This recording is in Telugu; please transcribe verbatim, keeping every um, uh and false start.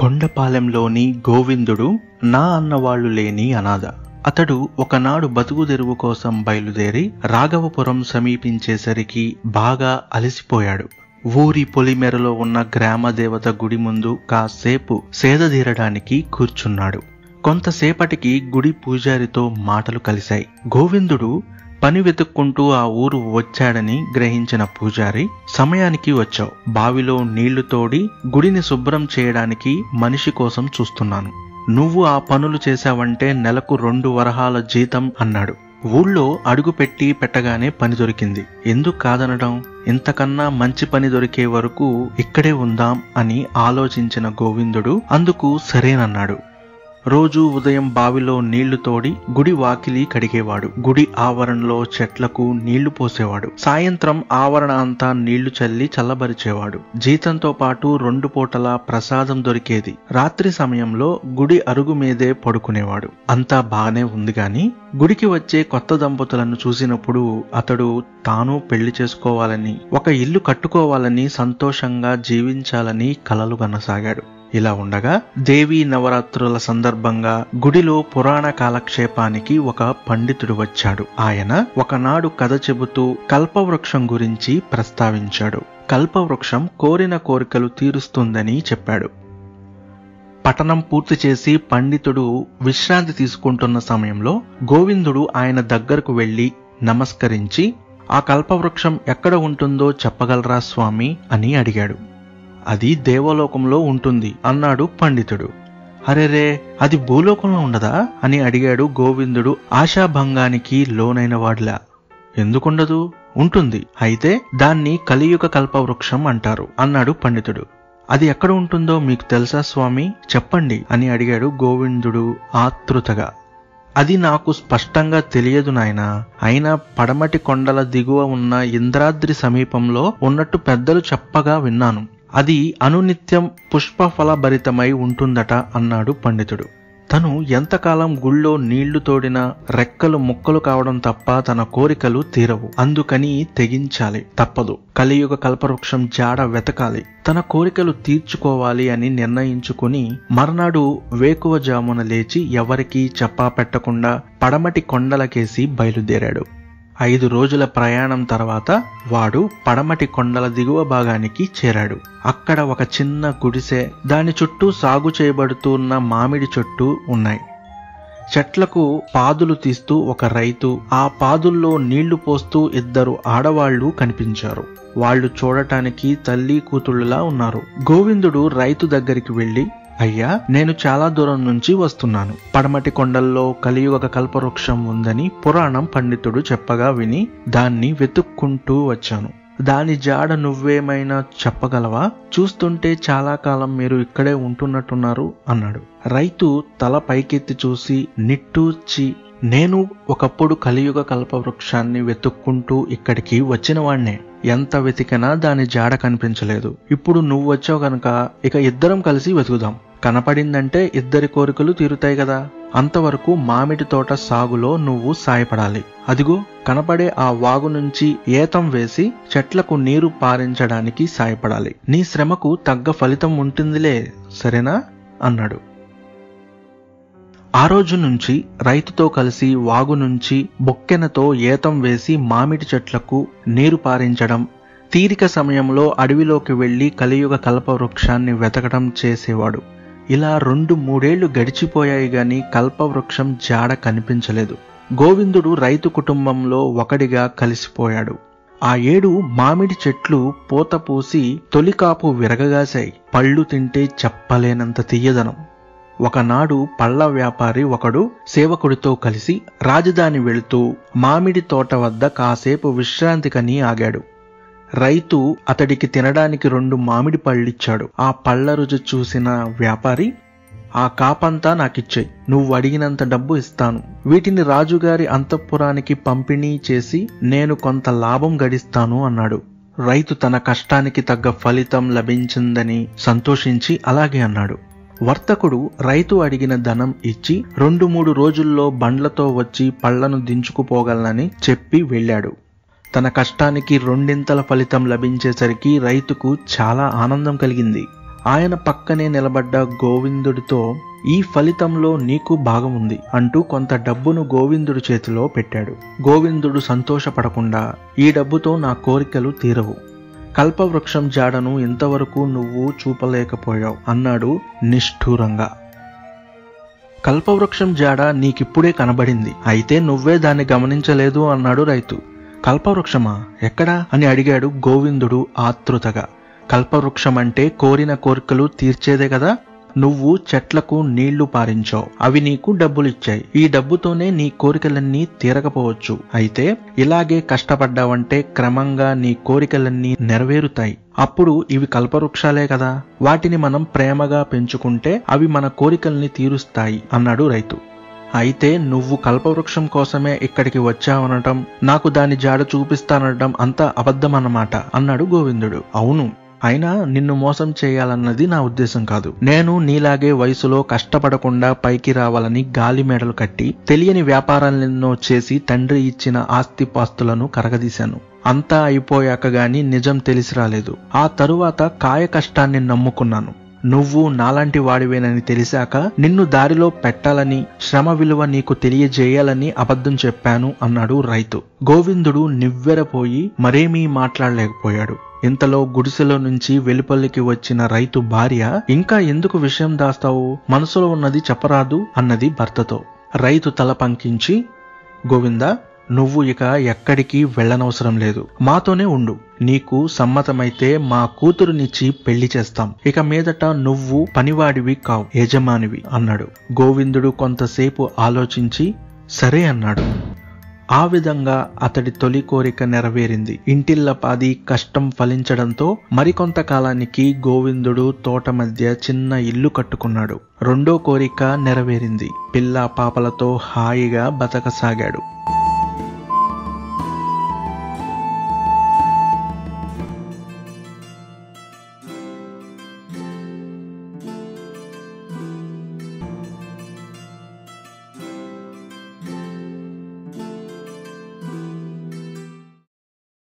కొండపాలెంలోని గోవిందుడు నా అన్నవాళ్లు లేని అనాథ. అతడు ఒకనాడు బతుకుదెరువు కోసం బయలుదేరి రాఘవపురం సమీపించేసరికి బాగా అలసిపోయాడు. ఊరి పొలిమేరలో ఉన్న గ్రామదేవత గుడి ముందు కాసేపు సేదదీరడానికి కూర్చున్నాడు. కొంతసేపటికి గుడి పూజారితో మాటలు కలిశాయి. గోవిందుడు పని వెతుక్కుంటూ ఆ ఊరు వచ్చాడని గ్రహించిన పూజారి, సమయానికి వచ్చావు. బావిలో నీళ్లు తోడి గుడిని శుభ్రం చేయడానికి మనిషి కోసం చూస్తున్నాను. నువ్వు ఆ పనులు చేశావంటే నెలకు రెండు వరహాల జీతం అన్నాడు. ఊళ్ళో అడుగు పెట్టి పెట్టగానే పని దొరికింది. ఎందుకు కాదనడం? ఇంతకన్నా మంచి పని దొరికే వరకు ఇక్కడే ఉందాం అని ఆలోచించిన గోవిందుడు అందుకు సరేనన్నాడు. రోజు ఉదయం బావిలో నీళ్లు తోడి గుడి వాకిలి కడిగేవాడు. గుడి ఆవరణలో చెట్లకు నీళ్లు పోసేవాడు. సాయంత్రం ఆవరణ అంతా నీళ్లు చల్లి చల్లబరిచేవాడు. జీతంతో పాటు రెండు పూటల ప్రసాదం దొరికేది. రాత్రి సమయంలో గుడి అరుగు మీదే పడుకునేవాడు. అంతా బాగానే ఉంది గాని గుడికి వచ్చే కొత్త దంపతులను చూసినప్పుడు అతడు తాను పెళ్లి చేసుకోవాలని, ఒక ఇల్లు కట్టుకోవాలని, సంతోషంగా జీవించాలని కలలు కనసాగాడు. ఇలా ఉండగా దేవీ నవరాత్రుల సందర్భంగా గుడిలో పురాణ కాలక్షేపానికి ఒక పండితుడు వచ్చాడు. ఆయన ఒకనాడు కథ చెబుతూ కల్పవృక్షం గురించి ప్రస్తావించాడు. కల్పవృక్షం కోరిన కోరికలు తీరుస్తుందని చెప్పాడు. పఠనం పూర్తి చేసి పండితుడు విశ్రాంతి తీసుకుంటున్న సమయంలో గోవిందుడు ఆయన దగ్గరకు వెళ్లి నమస్కరించి, ఆ కల్పవృక్షం ఎక్కడ ఉంటుందో చెప్పగలరా స్వామి అని అడిగాడు. అది దేవలోకంలో ఉంటుంది అన్నాడు పండితుడు. అరెరే, అది భూలోకంలో ఉండదా అని అడిగాడు గోవిందుడు ఆశాభంగానికి లోనైన వాడిలా. ఎందుకుండదు? ఉంటుంది. అయితే దాన్ని కలియుగ కల్పవృక్షం అంటారు అన్నాడు పండితుడు. అది ఎక్కడ ఉంటుందో మీకు తెలుసా స్వామి, చెప్పండి అని అడిగాడు గోవిందుడు ఆతృతగా. అది నాకు స్పష్టంగా తెలియదు నాయనా. అయినా పడమటి కొండల దిగువ ఉన్న ఇంద్రాద్రి సమీపంలో ఉన్నట్టు పెద్దలు చెప్పగా విన్నాను. అది అనునిత్యం పుష్పఫలభరితమై ఉంటుందట అన్నాడు పండితుడు. తను ఎంతకాలం గుళ్ళో నీళ్లు తోడినా రెక్కలు ముక్కలు కావడం తప్ప తన కోరికలు తీరవు. అందుకని తెగించాలి, తప్పదు. కలియుగ కల్పవృక్షం జాడ వెతకాలి. తన కోరికలు తీర్చుకోవాలి అని నిర్ణయించుకుని మర్నాడు వేకువజామున లేచి ఎవరికీ చెప్పా పెట్టకుండా పడమటి కొండలకేసి బయలుదేరాడు. ఐదు రోజుల ప్రయాణం తర్వాత వాడు పడమటి కొండల దిగువ భాగానికి చేరాడు. అక్కడ ఒక చిన్న గుడిసె, దాని చుట్టూ సాగు చేయబడుతున్న మామిడి చెట్టు ఉన్నాయి. చెట్లకు పాదులు తీస్తూ ఒక రైతు, ఆ పాదుల్లో నీళ్లు పోస్తూ ఇద్దరు ఆడవాళ్లు కనిపించారు. వాళ్ళు చూడటానికి తల్లి కూతుళ్ళులా ఉన్నారు. గోవిందుడు రైతు దగ్గరికి వెళ్లి, అయ్యా, నేను చాలా దూరం నుంచి వస్తున్నాను. పడమటి కొండల్లో కలియుగ కల్పవృక్షం ఉందని పురాణం పండితుడు చెప్పగా విని దాన్ని వెతుక్కుంటూ వచ్చాను. దాని జాడ నువ్వేమైనా చెప్పగలవా? చూస్తుంటే చాలా కాలం మీరు ఇక్కడే ఉంటున్నట్టున్నారు అన్నాడు. రైతు తల పైకెత్తి చూసి నిట్టూర్చి, నేను ఒకప్పుడు కలియుగ కల్పవృక్షాన్ని వెతుక్కుంటూ ఇక్కడికి వచ్చిన వాణ్ణే. ఎంత వెతికినా దాని జాడ కనిపించలేదు. ఇప్పుడు నువ్వు వచ్చావు కనుక ఇక ఇద్దరం కలిసి వెతుకుదాం. కనపడిందంటే ఇద్దరి కోరికలు తీరుతాయి కదా. అంతవరకు మామిడి తోట సాగులో నువ్వు సాయపడాలి. అదిగో కనపడే ఆ వాగు నుంచి ఏతం వేసి చెట్లకు నీరు పారించడానికి సాయపడాలి. నీ శ్రమకు తగ్గ ఫలితం ఉంటుందిలే, సరేనా అన్నాడు. ఆ రోజు నుంచి రైతుతో కలిసి వాగు నుంచి బొక్కెనతో ఏతం వేసి మామిడి చెట్లకు నీరు పారించడం, తీరిక సమయంలో అడవిలోకి వెళ్లి కలియుగ కల్పవృక్షాన్ని వెతకడం చేసేవాడు. ఇలా రెండు మూడేళ్లు గడిచిపోయాయి గాని కల్పవృక్షం జాడ కనిపించలేదు. గోవిందుడు రైతు కుటుంబంలో ఒకడిగా కలిసిపోయాడు. ఆ ఏడు మామిడి చెట్లు పూత పూసి తొలికాపు విరగగాశాయి. పళ్ళు తింటే చెప్పలేనంత తీయదనం. ఒకనాడు పళ్ల వ్యాపారి ఒకడు సేవకుడితో కలిసి రాజధాని వెళుతూ మామిడి తోట వద్ద కాసేపు విశ్రాంతికని ఆగాడు. రైతు అతడికి తినడానికి రెండు మామిడి పళ్ళిచ్చాడు. ఆ పళ్ల రుచి చూసిన వ్యాపారి, ఆ కాపంతా నాకిచ్చేయి, నువ్వు అడిగినంత డబ్బు ఇస్తాను. వీటిని రాజుగారి అంతఃపురానికి పంపిణీ చేసి నేను కొంత లాభం గడిస్తాను అన్నాడు. రైతు తన కష్టానికి తగ్గ ఫలితం లభించిందని సంతోషించి అలాగే అన్నాడు. వర్తకుడు రైతు అడిగిన ధనం ఇచ్చి రెండు మూడు రోజుల్లో బండ్లతో వచ్చి పళ్లను దించుకుపోగలనని చెప్పి వెళ్ళాడు. తన కష్టానికి రెండింతల ఫలితం లభించేసరికి రైతుకు చాలా ఆనందం కలిగింది. ఆయన పక్కనే నిలబడ్డ గోవిందుడితో ఈ ఫలితంలో నీకు భాగం ఉంది అంటూ కొంత డబ్బును గోవిందుడి చేతిలో పెట్టాడు. గోవిందుడు సంతోషపడకుండా ఈ డబ్బుతో నా కోరికలు తీరవు, కల్పవృక్షం జాడను ఇంతవరకు నువ్వు చూపలేకపోయావు అన్నాడు నిష్ఠూరంగా. కల్పవృక్షం జాడ నీకిప్పుడే కనబడింది, అయితే నువ్వే దాన్ని గమనించలేదు అన్నాడు రైతు. కల్పవృక్షమా, ఎక్కడా అని అడిగాడు గోవిందుడు ఆతృతగా. కల్పవృక్షం అంటే కోరిన కోరికలు తీర్చేదే కదా. నువ్వు చెట్లకు నీళ్లు పారించావు, అవి నీకు డబ్బులిచ్చాయి. ఈ డబ్బుతోనే నీ కోరికలన్నీ తీరకపోవచ్చు, అయితే ఇలాగే కష్టపడ్డావంటే క్రమంగా నీ కోరికలన్నీ నెరవేరుతాయి. అప్పుడు ఇవి కల్పవృక్షాలే కదా, వాటిని మనం ప్రేమగా పెంచుకుంటే అవి మన కోరికల్ని తీరుస్తాయి అన్నాడు రైతు. అయితే నువ్వు కల్పవృక్షం కోసమే ఇక్కడికి వచ్చావనటం, నాకు దాని జాడ చూపిస్తానటం అంతా అబద్ధమన్నమాట అన్నాడు గోవిందుడు. అవును, అయినా నిన్ను మోసం చేయాలన్నది నా ఉద్దేశం కాదు. నేను నీలాగే వయసులో కష్టపడకుండా పైకి రావాలని గాలి మేడలు కట్టి తెలియని వ్యాపారాలెన్నో చేసి తండ్రి ఇచ్చిన ఆస్తిపాస్తులను కరగదీశాను. అంతా అయిపోయాక గాని నిజం తెలిసి రాలేదు. ఆ తరువాత కాయ కష్టాన్ని నమ్ముకున్నాను. నువ్వు నాలాంటి వాడివేనని తెలిసాక నిన్ను దారిలో పెట్టాలని, శ్రమ విలువ నీకు తెలియజేయాలని అబద్ధం చెప్పాను అన్నాడు రైతు. గోవిందుడు నివ్వెరపోయి మరేమీ మాట్లాడలేకపోయాడు. ఇంతలో గుడిసెలో నుంచి వెలుపల్లికి వచ్చిన రైతు భార్య, ఇంకా ఎందుకు విషయం దాస్తావు, మనసులో ఉన్నది చెప్పరాదు అన్నది భర్తతో. రైతు తల పంకించి, గోవిందా, నువ్వు ఇక ఎక్కడికి వెళ్ళనవసరం లేదు, మాతోనే ఉండు. నీకు సమ్మతమైతే మా కూతురునిచ్చి పెళ్లి చేస్తాం. ఇక మీదట నువ్వు పనివాడివి కావు, యజమానివి అన్నాడు. గోవిందుడు కొంతసేపు ఆలోచించి సరే అన్నాడు. ఆ విధంగా అతడి తొలి కోరిక నెరవేరింది. ఇంటిల్లపాది కష్టం ఫలించడంతో మరికొంతకాలానికి గోవిందుడు తోట మధ్య చిన్న ఇల్లు కట్టుకున్నాడు. రెండో కోరిక నెరవేరింది. పిల్ల పాపలతో హాయిగా బతకసాగాడు.